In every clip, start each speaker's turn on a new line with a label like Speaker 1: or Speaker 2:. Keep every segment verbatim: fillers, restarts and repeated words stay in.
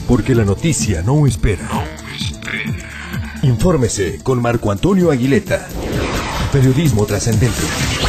Speaker 1: Porque la noticia no espera. Infórmese con Marco Antonio Aguileta. Periodismo trascendente.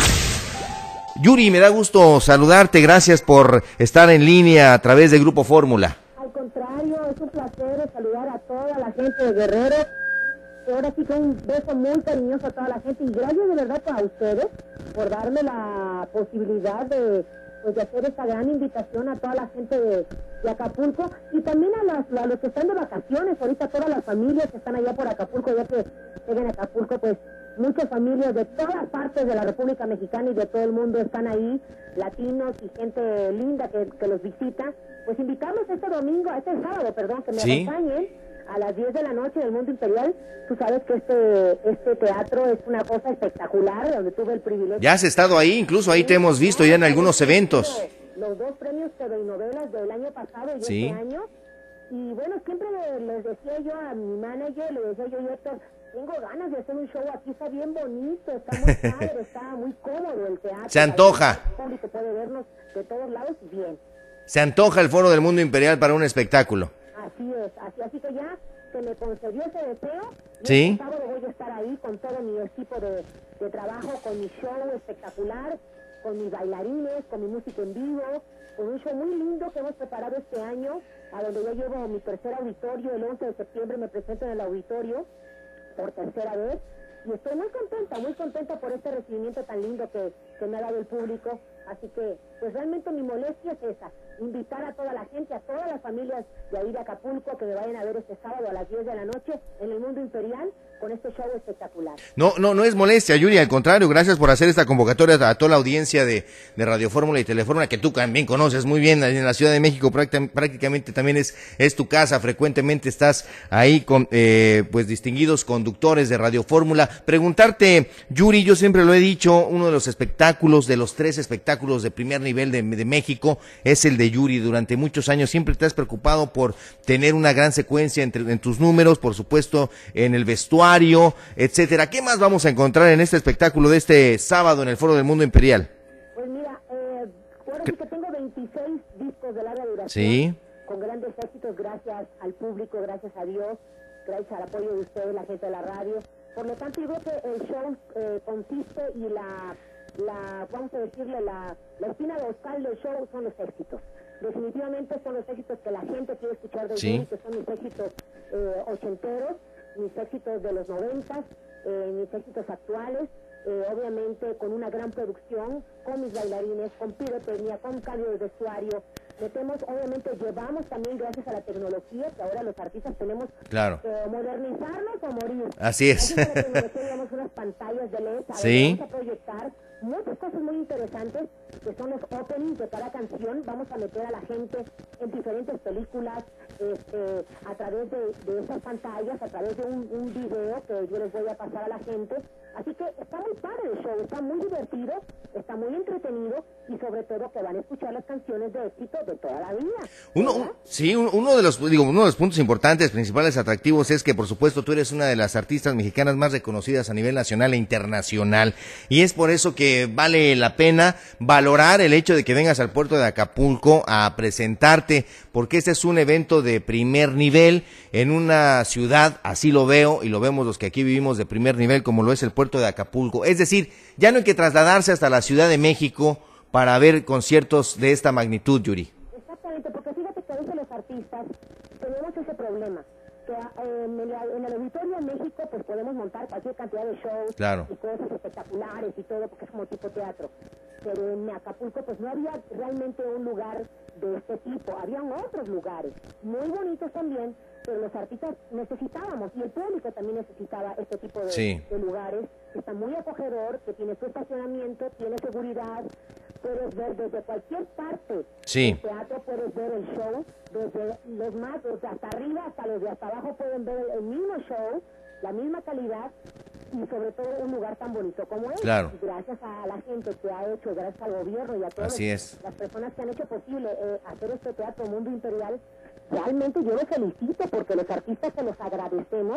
Speaker 2: Yuri, me da gusto saludarte. Gracias por estar en línea a través de Grupo Fórmula.
Speaker 3: Al contrario, es un placer saludar a toda la gente de Guerrero. Ahora sí que un beso muy cariñoso a toda la gente y gracias de verdad a ustedes por darme la posibilidad de, pues, de hacer esta gran invitación a toda la gente de, de Acapulco y también a, las, a los que están de vacaciones, ahorita todas las familias que están allá por Acapulco, ya que lleguen a Acapulco, pues muchas familias de todas partes de la República Mexicana y de todo el mundo están ahí, latinos y gente linda que, que los visita, pues invitarlos este domingo, este sábado, perdón, que me
Speaker 2: ¿Sí?
Speaker 3: acompañen a las diez de la noche del Mundo Imperial. Tú sabes que este este teatro es una cosa espectacular, donde tuve el privilegio.
Speaker 2: Ya has estado ahí, incluso ahí te hemos visto ya en algunos eventos.
Speaker 3: Los dos premios T V y novelas del año pasado y
Speaker 2: Sí.
Speaker 3: este año. Y bueno, siempre les decía yo a mi manager, le decía yo, Héctor, tengo ganas de hacer un show aquí, está bien bonito, está muy padre, está muy cómodo el teatro.
Speaker 2: Se antoja.
Speaker 3: El público puede vernos de todos lados y bien.
Speaker 2: Se antoja el Foro del Mundo Imperial para un espectáculo.
Speaker 3: Así es, así, así que ya se me concedió ese deseo. Y
Speaker 2: Sí.
Speaker 3: el sábado voy a estar ahí con todo mi equipo de, de trabajo, con mi show espectacular, con mis bailarines, con mi música en vivo, con un show muy lindo que hemos preparado este año, a donde yo llevo mi tercer auditorio. El once de septiembre me presento en el auditorio por tercera vez. Y estoy muy contenta, muy contenta por este recibimiento tan lindo que, que me ha dado el público. Así que, pues realmente mi molestia es esa, invitar a toda la gente, a todas las familias de ahí de Acapulco, que me vayan a ver este sábado a las diez de la noche en el Mundo Imperial, con este show espectacular.
Speaker 2: No, no, no es molestia, Yuri, al contrario, gracias por hacer esta convocatoria a toda la audiencia de, de Radio Fórmula y Telefórmula, que tú también conoces muy bien, en la Ciudad de México prácticamente, prácticamente también es, es tu casa, frecuentemente estás ahí con, eh, pues, distinguidos conductores de Radio Fórmula. Preguntarte, Yuri, yo siempre lo he dicho, uno de los espectáculos, de los tres espectáculos de primer nivel de, de México, es el de Yuri. Durante muchos años siempre te has preocupado por tener una gran secuencia entre, en tus números, por supuesto, en el vestuario, etcétera. ¿Qué más vamos a encontrar en este espectáculo de este sábado en el Foro del Mundo Imperial?
Speaker 3: Pues mira, eh, ahora sí que tengo veintiséis discos de larga duración.
Speaker 2: Sí.
Speaker 3: Con grandes éxitos, gracias al público, gracias a Dios, gracias al apoyo de ustedes, la gente de la radio. Por lo tanto, yo creo que el show eh, consiste y la, la, vamos a decirle, la, la espina dorsal del show son los éxitos. Definitivamente son los éxitos que la gente quiere escuchar de
Speaker 2: Sí.
Speaker 3: mí, que son mis éxitos eh, ochenteros, mis éxitos de los noventas, eh, mis éxitos actuales, eh, obviamente con una gran producción, con mis bailarines, con pirotecnia, con cambio de vestuario. Metemos, obviamente llevamos también, gracias a la tecnología, que ahora los artistas tenemos
Speaker 2: Claro.
Speaker 3: que modernizarnos o morir.
Speaker 2: Así es.
Speaker 3: Gracias a la tecnología llevamos unas pantallas de L E D, a
Speaker 2: Sí.
Speaker 3: vamos a proyectar muchas cosas muy interesantes, que son los openings de cada canción. Vamos a meter a la gente en diferentes películas, este, a través de, de esas pantallas, a través de un, un video que yo les voy a pasar a la gente. Así que está muy padre el show, está muy divertido, está muy entretenido y sobre todo que van a escuchar las canciones de éxito de toda la vida.
Speaker 2: Uno,
Speaker 3: ¿verdad?
Speaker 2: sí, un- uno de los, digo, uno de los puntos importantes, principales, atractivos es que, por supuesto, tú eres una de las artistas mexicanas más reconocidas a nivel nacional e internacional, y es por eso que vale la pena valorar el hecho de que vengas al puerto de Acapulco a presentarte, porque este es un evento de primer nivel en una ciudad, así lo veo y lo vemos los que aquí vivimos, de primer nivel, como lo es el puerto de Acapulco. Es decir, ya no hay que trasladarse hasta la Ciudad de México para ver conciertos de esta magnitud, Yuri.
Speaker 3: Exactamente, porque fíjate que a veces los artistas tenemos ese problema, que eh, en, el, en el auditorio en México pues podemos montar cualquier cantidad de shows
Speaker 2: Claro.
Speaker 3: y cosas espectaculares y todo, porque es como tipo teatro, pero en Acapulco pues no había realmente un lugar de este tipo, habían otros lugares, muy bonitos también, pero los artistas necesitábamos, y el público también necesitaba este tipo de,
Speaker 2: Sí.
Speaker 3: de lugares, que está muy acogedor, que tiene su estacionamiento, tiene seguridad, puedes ver desde cualquier parte
Speaker 2: Sí.
Speaker 3: del teatro, puedes ver el show, desde los más, desde hasta arriba hasta los de hasta abajo pueden ver el, el mismo show, la misma calidad y sobre todo un lugar tan bonito como es.
Speaker 2: Claro.
Speaker 3: Y gracias a la gente que ha hecho, gracias al gobierno y a todas
Speaker 2: Así es.
Speaker 3: las personas que han hecho posible eh, hacer este teatro Mundo Imperial, realmente yo los felicito porque los artistas se los agradecemos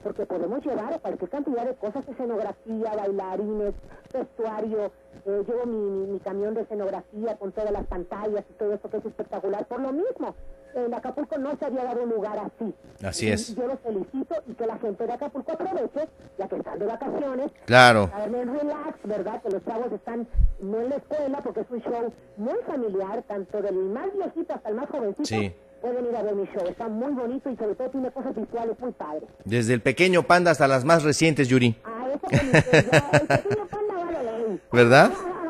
Speaker 3: porque podemos llevar cualquier cantidad de cosas, escenografía, bailarines, vestuario, eh, llevo mi, mi, mi camión de escenografía con todas las pantallas y todo eso que es espectacular. Por lo mismo, en Acapulco no se había dado un lugar así.
Speaker 2: Así es.
Speaker 3: Y yo los felicito y que la gente de Acapulco aproveche, ya que están de vacaciones.
Speaker 2: Claro.
Speaker 3: A darle relax, ¿verdad? Que los chavos están no en la escuela, porque es un show muy familiar, tanto del más viejito hasta el más jovencito.
Speaker 2: Sí.
Speaker 3: Pueden ir a ver mi show, está muy bonito y sobre todo tiene cosas visuales muy padres.
Speaker 2: Desde el pequeño panda hasta las más recientes, Yuri.
Speaker 3: Ah, eso que me ya, el pequeño panda vale ley.
Speaker 2: ¿Verdad?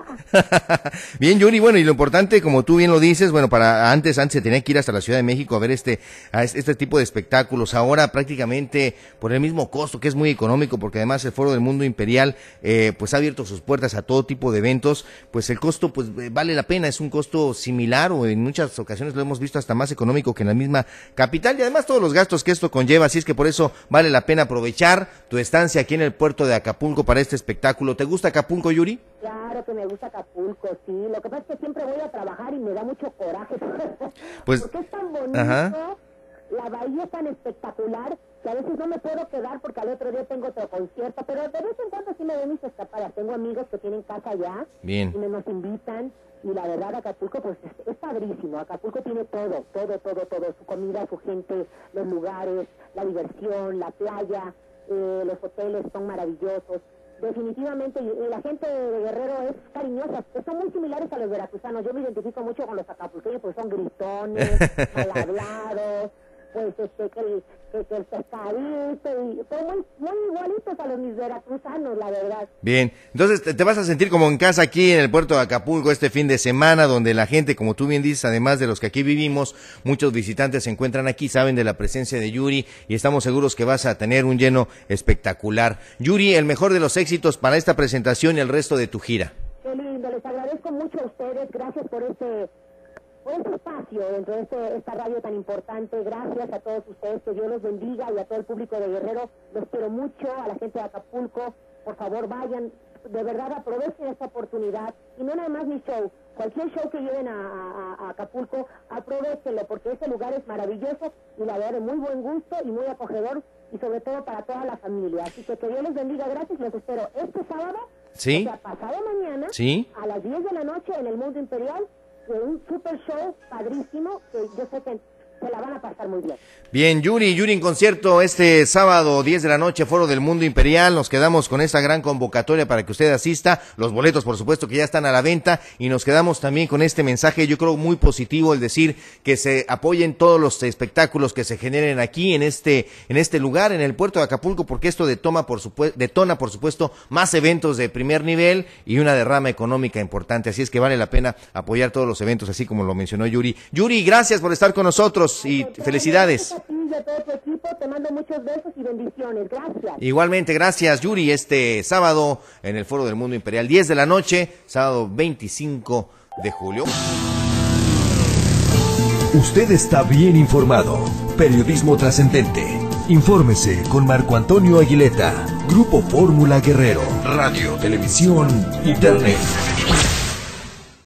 Speaker 2: Bien, Yuri, bueno, y lo importante, como tú bien lo dices, bueno, para antes, antes se tenía que ir hasta la Ciudad de México a ver este, a este tipo de espectáculos. Ahora prácticamente por el mismo costo, que es muy económico, porque además el Foro del Mundo Imperial, eh, pues ha abierto sus puertas a todo tipo de eventos, pues el costo, pues vale la pena, es un costo similar o en muchas ocasiones lo hemos visto hasta más económico que en la misma capital y además todos los gastos que esto conlleva, así es que por eso vale la pena aprovechar tu estancia aquí en el puerto de Acapulco para este espectáculo. ¿Te gusta Acapulco, Yuri?
Speaker 3: Claro que me gusta Acapulco, sí. Lo que pasa es que siempre voy a trabajar y me da mucho coraje.
Speaker 2: Pues,
Speaker 3: porque es tan bonito,
Speaker 2: ajá.
Speaker 3: La bahía es tan espectacular que a veces no me puedo quedar porque al otro día tengo otro concierto, pero de vez en cuando sí me doy mis escapadas. Tengo amigos que tienen casa allá.
Speaker 2: Bien.
Speaker 3: Y me nos invitan. Y la verdad, Acapulco, pues, es, es padrísimo. Acapulco tiene todo, todo, todo, todo. Su comida, su gente, los lugares, la diversión, la playa, eh, los hoteles son maravillosos. Definitivamente, y la gente de Guerrero es cariñosa, son muy similares a los veracruzanos. Yo me identifico mucho con los acapulqueños, pues son gritones, mal hablados, pues este, que el, que, que el pescadito, y son muy, muy igualitos a los mis veracruzanos, la verdad.
Speaker 2: Bien, entonces te, te vas a sentir como en casa aquí en el puerto de Acapulco este fin de semana, donde la gente, como tú bien dices, además de los que aquí vivimos, muchos visitantes se encuentran aquí, saben de la presencia de Yuri y estamos seguros que vas a tener un lleno espectacular. Yuri, el mejor de los éxitos para esta presentación y el resto de tu gira.
Speaker 3: Qué lindo, les agradezco mucho a ustedes, gracias por este... por este espacio dentro de este, esta radio tan importante. Gracias a todos ustedes, que Dios los bendiga, y a todo el público de Guerrero. Los quiero mucho, a la gente de Acapulco, por favor vayan, de verdad aprovechen esta oportunidad, y no nada más mi show, cualquier show que lleven a, a, a Acapulco, aprovechenlo, porque este lugar es maravilloso y la verdad de muy buen gusto y muy acogedor, y sobre todo para toda la familia. Así que que Dios les bendiga, gracias, los espero este sábado,
Speaker 2: ¿sí?
Speaker 3: O sea, pasado mañana,
Speaker 2: ¿sí?
Speaker 3: A las diez de la noche en el Mundo Imperial, de un super show padrísimo que yo sé que se la van a pasar muy bien.
Speaker 2: Bien, Yuri, Yuri en concierto este sábado diez de la noche, Foro del Mundo Imperial. Nos quedamos con esta gran convocatoria para que usted asista. Los boletos, por supuesto, que ya están a la venta, y nos quedamos también con este mensaje, yo creo muy positivo, el decir que se apoyen todos los espectáculos que se generen aquí en este en este lugar, en el puerto de Acapulco, porque esto detona, por supuesto, detona, por supuesto, más eventos de primer nivel y una derrama económica importante. Así es que vale la pena apoyar todos los eventos, así como lo mencionó Yuri. Yuri, gracias por estar con nosotros y felicidades.
Speaker 3: Y a todo tu equipo, te mando muchos besos y bendiciones. Gracias.
Speaker 2: Igualmente, gracias, Yuri. Este sábado en el Foro del Mundo Imperial, diez de la noche, sábado veinticinco de julio.
Speaker 1: Usted está bien informado. Periodismo trascendente. Infórmese con Marco Antonio Aguileta. Grupo Fórmula Guerrero. Radio, televisión, internet.